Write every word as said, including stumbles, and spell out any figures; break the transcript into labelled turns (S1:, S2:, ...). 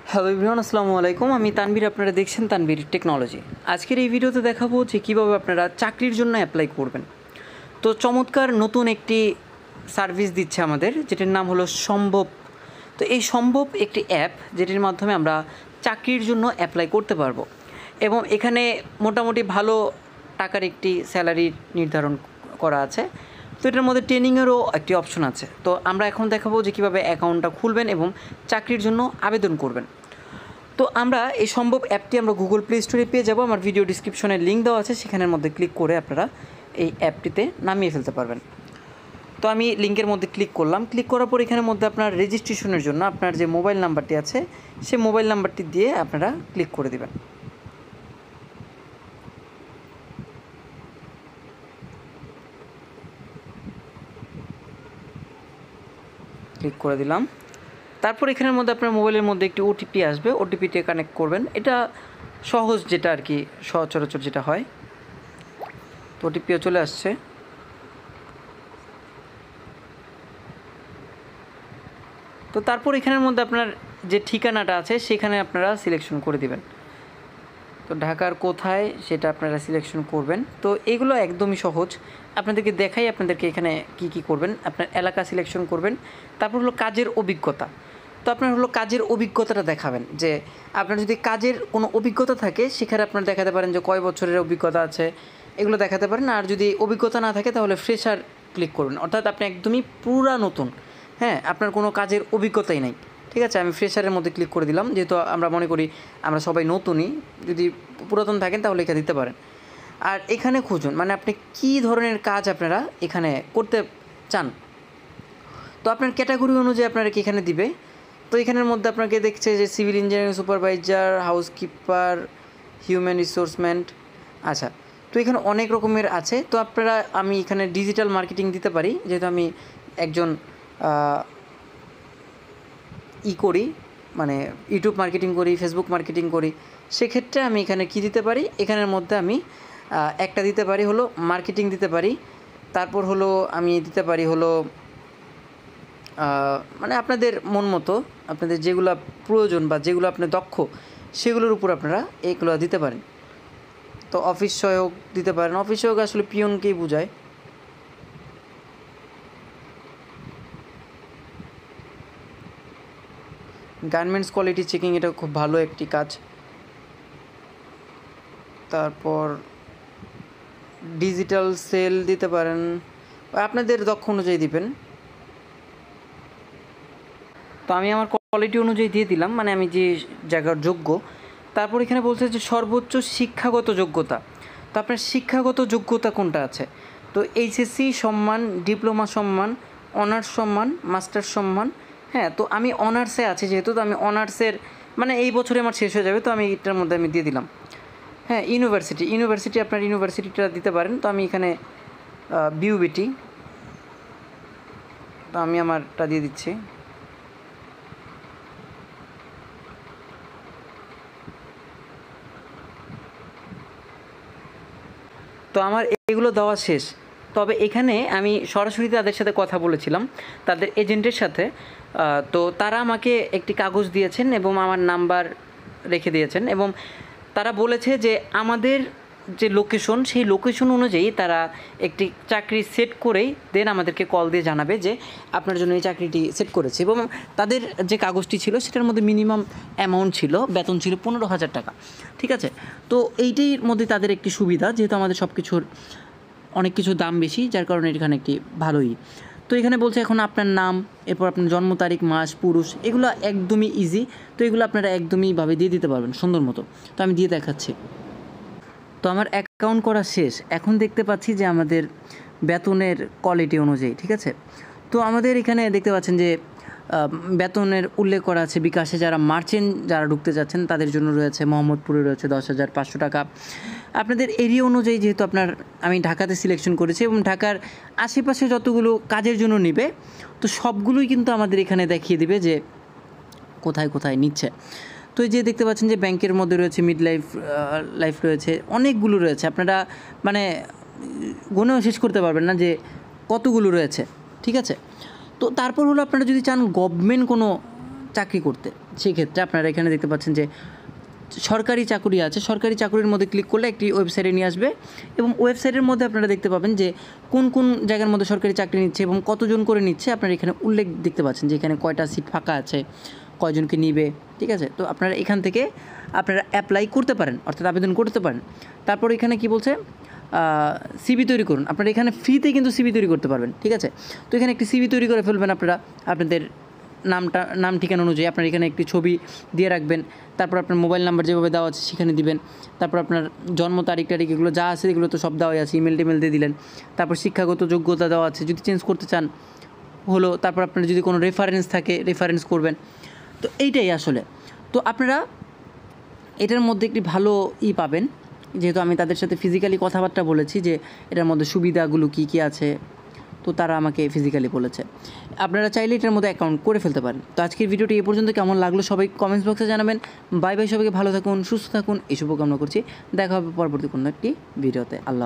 S1: Hello everyone, আসসালামু আলাইকুম। আমি তানভীর, আপনারা দেখছেন তানভীর টেকনোলজি। আজকের এই ভিডিওতে দেখাবো যে কীভাবে আপনারা চাকরির জন্য অ্যাপ্লাই করবেন। তো চমৎকার নতুন একটি সার্ভিস দিচ্ছে আমাদের, যেটির নাম হলো সম্ভব। তো এই সম্ভব একটি অ্যাপ, যেটির মাধ্যমে আমরা চাকরির জন্য অ্যাপ্লাই করতে পারবো এবং এখানে মোটামুটি ভালো টাকার একটি স্যালারি নির্ধারণ করা আছে। তো এটার মধ্যে ট্রেনিংয়েরও একটি অপশন আছে। তো আমরা এখন দেখাবো যে কীভাবে অ্যাকাউন্টটা খুলবেন এবং চাকরির জন্য আবেদন করবেন। তো আমরা এই সম্ভব অ্যাপটি আমরা গুগল প্লে স্টোরে পেয়ে যাব। আমার ভিডিও ডিসক্রিপশনে লিঙ্ক দেওয়া আছে, সেখানের মধ্যে ক্লিক করে আপনারা এই অ্যাপটিতে নামিয়ে ফেলতে পারবেন। তো আমি লিঙ্কের মধ্যে ক্লিক করলাম। ক্লিক করার পর এখানের মধ্যে আপনার রেজিস্ট্রেশনের জন্য আপনার যে মোবাইল নাম্বারটি আছে সেই মোবাইল নাম্বারটি দিয়ে আপনারা ক্লিক করে দেবেন। ক্লিক করে দিলাম। তারপর এখানের মধ্যে আপনার মোবাইলের মধ্যে একটি ওটিপি আসবে, ওটিপিতে কানেক্ট করবেন। এটা সহজ, যেটা আর কি সচরাচর যেটা হয়। তো ওটিপিও চলে আসছে। তো তারপর এখানের মধ্যে আপনার যে ঠিকানাটা আছে সেখানে আপনারা সিলেকশন করে দিবেন। তো ঢাকার কোথায় সেটা আপনারা সিলেকশন করবেন। তো এগুলো একদমই সহজ, আপনাদেরকে দেখাই আপনাদেরকে এখানে কি কি করবেন। আপনার এলাকা সিলেকশন করবেন। তারপর হলো কাজের অভিজ্ঞতা। তো আপনার হলো কাজের অভিজ্ঞতাটা দেখাবেন, যে আপনার যদি কাজের কোনো অভিজ্ঞতা থাকে সেখানে আপনারা দেখাতে পারেন যে কয় বছরের অভিজ্ঞতা আছে, এগুলো দেখাতে পারেন। আর যদি অভিজ্ঞতা না থাকে তাহলে ফ্রেশার ক্লিক করবেন, অর্থাৎ আপনি একদমই পুরা নতুন, হ্যাঁ, আপনার কোনো কাজের অভিজ্ঞতাই নাই। ঠিক আছে, আমি ফ্রেশারের মধ্যে ক্লিক করে দিলাম, যেহেতু আমরা মনে করি আমরা সবাই নতুনই। যদি পুরাতন থাকেন তাহলে এখানে দিতে পারেন। আর এখানে খুঁজুন, মানে আপনি কী ধরনের কাজ আপনারা এখানে করতে চান। তো আপনার ক্যাটাগরি অনুযায়ী আপনারা কি এখানে দিবে। তো এখানের মধ্যে আপনাকে দেখছে যে civil engineering supervisor, housekeeper, human resource man. আচ্ছা, তো এখানে অনেক রকমের আছে। তো আপনারা, আমি এখানে ডিজিটাল মার্কেটিং দিতে পারি, যেহেতু আমি একজন ই করি, মানে ইউটিউব মার্কেটিং করি, ফেসবুক মার্কেটিং করি। সেক্ষেত্রে আমি এখানে কি দিতে পারি, এখানের মধ্যে আমি একটা দিতে পারি হলো মার্কেটিং দিতে পারি। তারপর হলো আমি দিতে পারি হলো মানে আপনাদের মন মতো, আপনাদের যেগুলো প্রয়োজন বা যেগুলো আপনার দক্ষ সেগুলোর উপর আপনারা এইগুলো দিতে পারেন। তো অফিস সহায়ক দিতে পারেন। অফিস সহায়ক আসলে পিয়নকেই বোঝায়। গার্মেন্টস কোয়ালিটি চেকিং, এটা খুব ভালো একটি কাজ। তারপর ডিজিটাল সেল দিতে পারেন, আপনাদের দক্ষ অনুযায়ী দিবেন। তো আমি আমার কোয়ালিটি অনুযায়ী দিয়ে দিলাম, মানে আমি যে জায়গার যোগ্য। তারপর এখানে বলছে যে সর্বোচ্চ শিক্ষাগত যোগ্যতা। তো আপনার শিক্ষাগত যোগ্যতা কোনটা আছে। তো এইচএসসি সম্মান, ডিপ্লোমা সম্মান, অনার্স সম্মান, মাস্টার সম্মান। হ্যাঁ, তো আমি অনার্সে আছি যেহেতু, তো আমি অনার্সের মানে এই বছরে আমার শেষ হয়ে যাবে, তো আমি এটার মধ্যে আমি দিয়ে দিলাম। হ্যাঁ, ইউনিভার্সিটি ইউনিভার্সিটি আপনার ইউনিভার্সিটিটা দিতে পারেন। তো আমি এখানে বিউবিটি, তো আমি আমারটা দিয়ে দিচ্ছি। তো আমার এগুলো দেওয়া শেষ। তবে এখানে আমি সরাসরি তাদের সাথে কথা বলেছিলাম, তাদের এজেন্টের সাথে। তো তারা আমাকে একটি কাগজ দিয়েছেন এবং আমার নাম্বার রেখে দিয়েছেন, এবং তারা বলেছে যে আমাদের যে লোকেশন, সেই লোকেশন অনুযায়ী তারা একটি চাকরি সেট করেই দেন আমাদেরকে কল দিয়ে জানাবে যে আপনার জন্য এই চাকরিটি সেট করেছে। এবং তাদের যে কাগজটি ছিল সেটার মধ্যে মিনিমাম অ্যামাউন্ট ছিল, বেতন ছিল পনেরো হাজার টাকা। ঠিক আছে, তো এইটির মধ্যে তাদের একটি সুবিধা, যেহেতু আমাদের সব কিছুর অনেক কিছু দাম বেশি, যার কারণে এখানে একটি ভালোই। তো এখানে বলছে এখন আপনার নাম, এরপর আপনার জন্ম তারিখ, মাস, পুরুষ, এগুলো একদমই ইজি। তো এগুলো আপনারা একদমইভাবে দিয়ে দিতে পারবেন সুন্দর মতো। তো আমি দিয়ে দেখাচ্ছি। তো আমার অ্যাকাউন্ট করা শেষ। এখন দেখতে পাচ্ছি যে আমাদের বেতনের কোয়ালিটি অনুযায়ী, ঠিক আছে। তো আমাদের এখানে দেখতে পাচ্ছেন যে বেতনের উল্লেখ করা আছে। বিকাশে যারা মার্চেন্ট যারা ঢুকতে যাচ্ছেন তাদের জন্য রয়েছে, মোহাম্মদপুরে রয়েছে দশ হাজার পাঁচশো টাকা। আপনাদের এরিয়া অনুযায়ী, যেহেতু আপনার আমি ঢাকাতে সিলেকশন করেছি এবং ঢাকার আশেপাশে যতগুলো কাজের জন্য নিবে, তো সবগুলোই কিন্তু আমাদের এখানে দেখিয়ে দিবে যে কোথায় কোথায় নিচ্ছে। তো এই যে দেখতে পাচ্ছেন যে ব্যাংকের মধ্যে রয়েছে, মিড লাইফ লাইফ রয়েছে, অনেকগুলো রয়েছে। আপনারা মানে গুনেও শেষ করতে পারবেন না যে কতগুলো রয়েছে। ঠিক আছে, তো তারপর হলো আপনারা যদি চান গভর্নমেন্ট কোনো চাকরি করতে। সেক্ষেত্রে আপনারা এখানে দেখতে পাচ্ছেন যে সরকারি চাকুরি আছে, সরকারি চাকুরির মধ্যে ক্লিক করলে একটি ওয়েবসাইটে নিয়ে আসবে এবং ওয়েবসাইটের মধ্যে আপনারা দেখতে পাবেন যে কোন কোন জায়গার মধ্যে সরকারি চাকরি নিচ্ছে এবং কতজন করে নিচ্ছে আপনারা এখানে উল্লেখ দেখতে পাচ্ছেন যে এখানে কয়টা সিট ফাঁকা আছে, কয়জনকে নিবে, ঠিক আছে। তো আপনারা এখান থেকে আপনারা অ্যাপ্লাই করতে পারেন, অর্থাৎ আবেদন করতে পারেন। তারপর এখানে কি বলছে, সিভি তৈরি করুন। আপনারা এখানে ফ্রিতে কিন্তু সিভি তৈরি করতে পারবেন, ঠিক আছে। তো এখানে একটি সিভি তৈরি করে ফেলবেন আপনারা আপনাদের নামটা নাম ঠিকানা অনুযায়ী। আপনার এখানে একটি ছবি দিয়ে রাখবেন, তারপর আপনার মোবাইল নাম্বার যেভাবে দেওয়া আছে সেখানে দিবেন, তারপর আপনার জন্ম তারিখ টারিখ এগুলো যা আছে এগুলো তো সব দেওয়াই আছে, ইমেল টিমেল দিয়ে দিলেন। তারপর শিক্ষাগত যোগ্যতা দেওয়া আছে, যদি চেঞ্জ করতে চান হলো। তারপর আপনার যদি কোনো রেফারেন্স থাকে রেফারেন্স করবেন। তো এইটাই আসলে। তো আপনারা এটার মধ্যে একটি ভালো ই পাবেন, যেহেতু আমি তাদের সাথে ফিজিক্যালি কথাবার্তা বলেছি যে এটার মধ্যে সুবিধাগুলো কী কী আছে, তো তারা আমাকে ফিজিক্যালি বলেছে। আপনারা চাইলে এটার মধ্যে অ্যাকাউন্ট করে ফেলতে পারেন। তো আজকের ভিডিওটি এ পর্যন্ত কেমন লাগলো সবাই কমেন্টস বক্সে জানাবেন। বাই বাই, সবাইকে ভালো থাকুন, সুস্থ থাকুন, এই শুভকামনা করছি। দেখা হবে পরবর্তী কোনো একটি ভিডিওতে। আল্লাহ।